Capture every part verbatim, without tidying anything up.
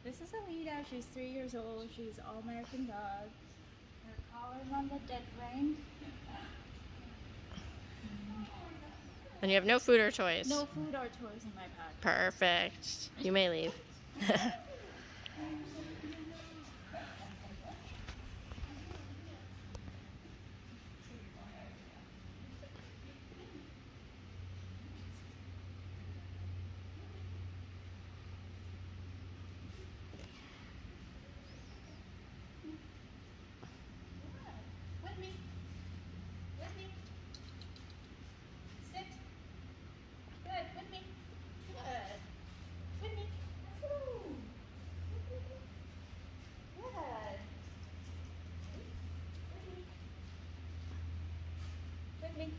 This is Alita. She's three years old. She's all American dog. Her collar's on the dead ring. And you have no food or toys? No food or toys in my pack. Perfect. You may leave. Whitney. Whitney. Sit. Good. Whitney. Good. Whitney. Woo. Good. Whitney. Whitney.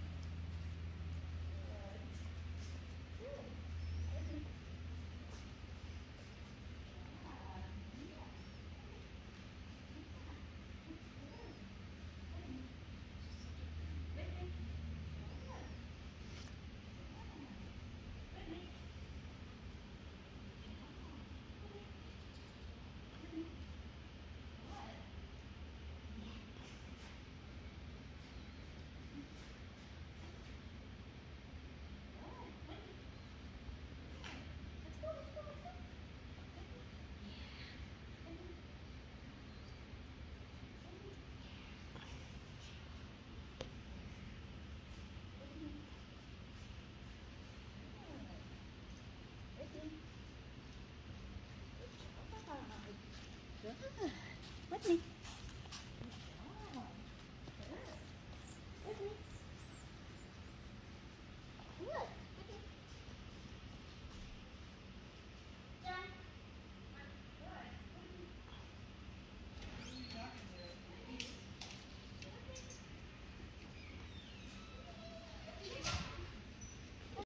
Good. Whitney.